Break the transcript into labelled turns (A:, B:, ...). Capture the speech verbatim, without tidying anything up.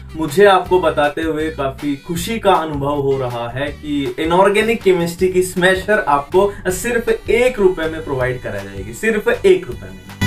A: मुझे आपको बताते हुए काफी खुशी का अनुभव हो रहा है कि इनऑर्गेनिक केमिस्ट्री की स्मैशर आपको सिर्फ एक रुपए में प्रोवाइड करा जाएगी, सिर्फ एक रुपए में।